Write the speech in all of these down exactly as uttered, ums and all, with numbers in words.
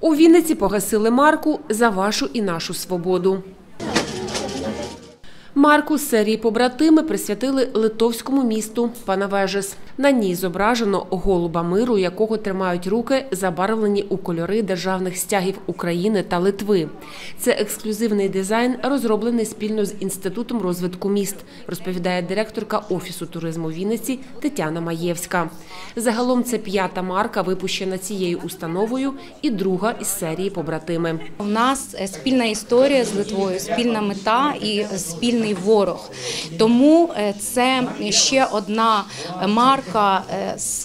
У Вінниці погасили марку «За вашу і нашу свободу». Марку з серії «Побратими» присвятили литовському місту Паневежис. На ній зображено голуба миру, якого тримають руки, забарвлені у кольори державних стягів України та Литви. Це ексклюзивний дизайн, розроблений спільно з Інститутом розвитку міст, розповідає директорка Офісу туризму Вінниці Тетяна Маєвська. Загалом це п'ята марка, випущена цією установою, і друга із серії «Побратими». У нас спільна історія з Литвою, спільна мета і спільний ворог. Тому це ще одна марка з,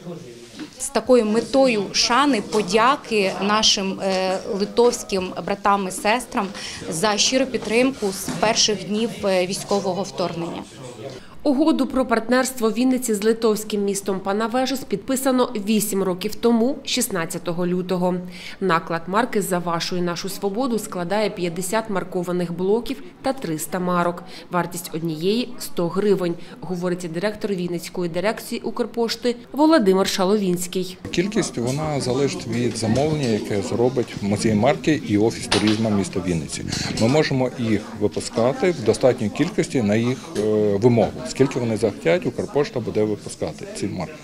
з такою метою шани, подяки нашим литовським братам і сестрам за щиру підтримку з перших днів військового вторгнення. Угоду про партнерство Вінниці з литовським містом Паневежис підписано вісім років тому, шістнадцятого лютого. Наклад марки «За вашу і нашу свободу» складає п'ятдесят маркованих блоків та триста марок. Вартість однієї – сто гривень, говорить директор Вінницької дирекції Укрпошти Володимир Шаловінський. Кількість вона залежить від замовлення, яке зробить музей марки і Офіс туризму міста Вінниці. Ми можемо їх випускати в достатній кількості на їх вимогу. Скільки вони захотять, Укрпошта буде випускати ці марки.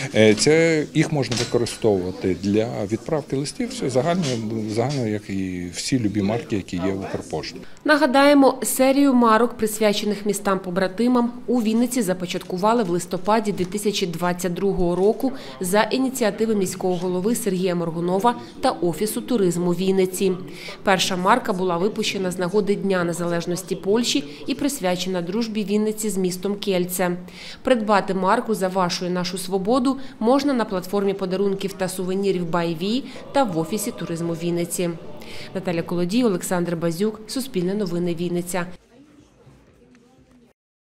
Це їх можна використовувати для відправки листів, все загально, загально, як і всі любі марки, які є в Укрпошті. Нагадаємо, серію марок, присвячених містам-побратимам, у Вінниці започаткували в листопаді дві тисячі двадцять другого року за ініціативи міського голови Сергія Моргунова та Офісу туризму Вінниці. Перша марка була випущена з нагоди Дня незалежності Польщі і присвячена дружбі Вінниці з містом Кельце. Придбати марку «За вашу і нашу свободу» можна на платформі подарунків та сувенірів «Байві» та в Офісі туризму Вінниці. Наталя Колодій, Олександр Базюк, Суспільне новини, Вінниця.